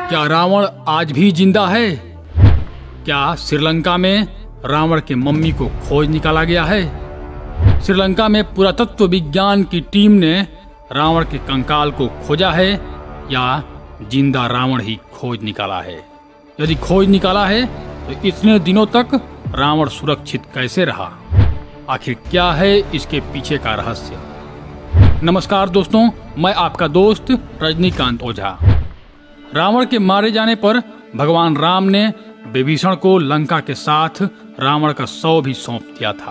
क्या रावण आज भी जिंदा है? क्या श्रीलंका में रावण के मम्मी को खोज निकाला गया है? श्रीलंका में पुरातत्व विज्ञान की टीम ने रावण के कंकाल को खोजा है या जिंदा रावण ही खोज निकाला है? यदि खोज निकाला है तो इतने दिनों तक रावण सुरक्षित कैसे रहा? आखिर क्या है इसके पीछे का रहस्य? नमस्कार दोस्तों, मैं आपका दोस्त रजनीकांत ओझा। रावण के मारे जाने पर भगवान राम ने विभीषण को लंका के साथ रावण का शव भी सौंप दिया था,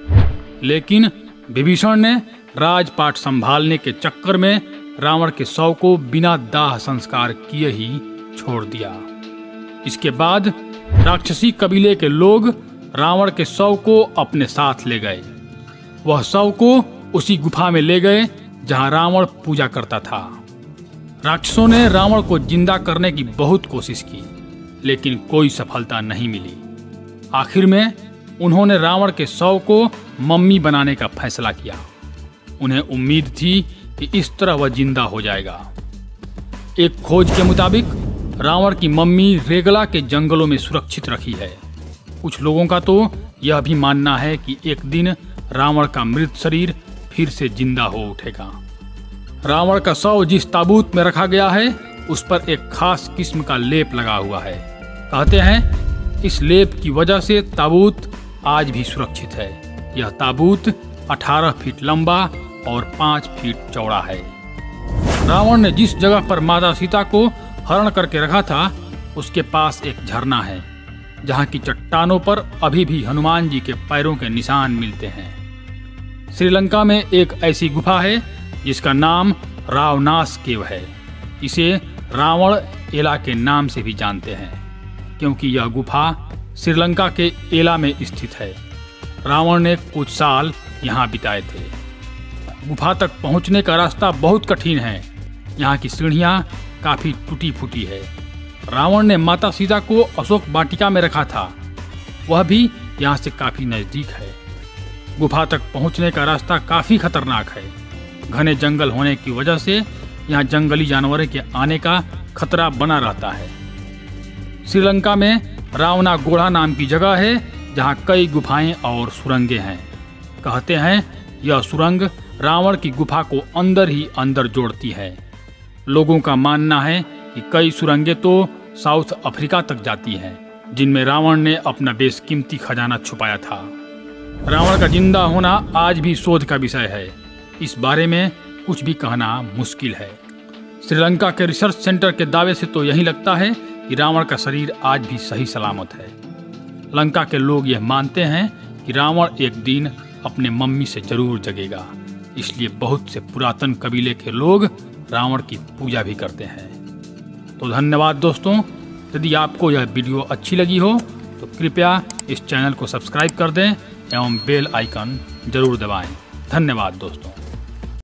लेकिन विभीषण ने राजपाट संभालने के चक्कर में रावण के शव को बिना दाह संस्कार किए ही छोड़ दिया। इसके बाद राक्षसी कबीले के लोग रावण के शव को अपने साथ ले गए। वह शव को उसी गुफा में ले गए जहां रावण पूजा करता था। राक्षसों ने रावण को जिंदा करने की बहुत कोशिश की, लेकिन कोई सफलता नहीं मिली। आखिर में उन्होंने रावण के शव को मम्मी बनाने का फैसला किया। उन्हें उम्मीद थी कि इस तरह वह जिंदा हो जाएगा। एक खोज के मुताबिक रावण की मम्मी रेगला के जंगलों में सुरक्षित रखी है। कुछ लोगों का तो यह भी मानना है कि एक दिन रावण का मृत शरीर फिर से जिंदा हो उठेगा। रावण का शव जिस ताबूत में रखा गया है उस पर एक खास किस्म का लेप लगा हुआ है। कहते हैं इस लेप की वजह से ताबूत आज भी सुरक्षित है। यह ताबूत 18 फीट लंबा और 5 फीट चौड़ा है। रावण ने जिस जगह पर माता सीता को हरण करके रखा था उसके पास एक झरना है, जहाँ की चट्टानों पर अभी भी हनुमान जी के पैरों के निशान मिलते हैं। श्रीलंका में एक ऐसी गुफा है जिसका नाम रावनास केव है। इसे रावण एला के नाम से भी जानते हैं, क्योंकि यह गुफा श्रीलंका के एला में स्थित है। रावण ने कुछ साल यहाँ बिताए थे। गुफा तक पहुँचने का रास्ता बहुत कठिन है। यहाँ की सीढ़ियाँ काफी टूटी फूटी है। रावण ने माता सीता को अशोक वाटिका में रखा था, वह भी यहाँ से काफी नजदीक है। गुफा तक पहुँचने का रास्ता काफी खतरनाक है। घने जंगल होने की वजह से यहाँ जंगली जानवरों के आने का खतरा बना रहता है। श्रीलंका में रावनागोड़ा नाम की जगह है जहाँ कई गुफाएं और सुरंगें हैं। कहते हैं यह सुरंग रावण की गुफा को अंदर ही अंदर जोड़ती है। लोगों का मानना है कि कई सुरंगें तो साउथ अफ्रीका तक जाती हैं, जिनमें रावण ने अपना बेशकीमती खजाना छुपाया था। रावण का जिंदा होना आज भी शोध का विषय है। इस बारे में कुछ भी कहना मुश्किल है। श्रीलंका के रिसर्च सेंटर के दावे से तो यही लगता है कि रावण का शरीर आज भी सही सलामत है। लंका के लोग यह मानते हैं कि रावण एक दिन अपने मम्मी से जरूर जगेगा, इसलिए बहुत से पुरातन कबीले के लोग रावण की पूजा भी करते हैं। तो धन्यवाद दोस्तों। यदि आपको यह वीडियो अच्छी लगी हो तो कृपया इस चैनल को सब्सक्राइब कर दें एवं बेल आइकन जरूर दबाएं। धन्यवाद दोस्तों।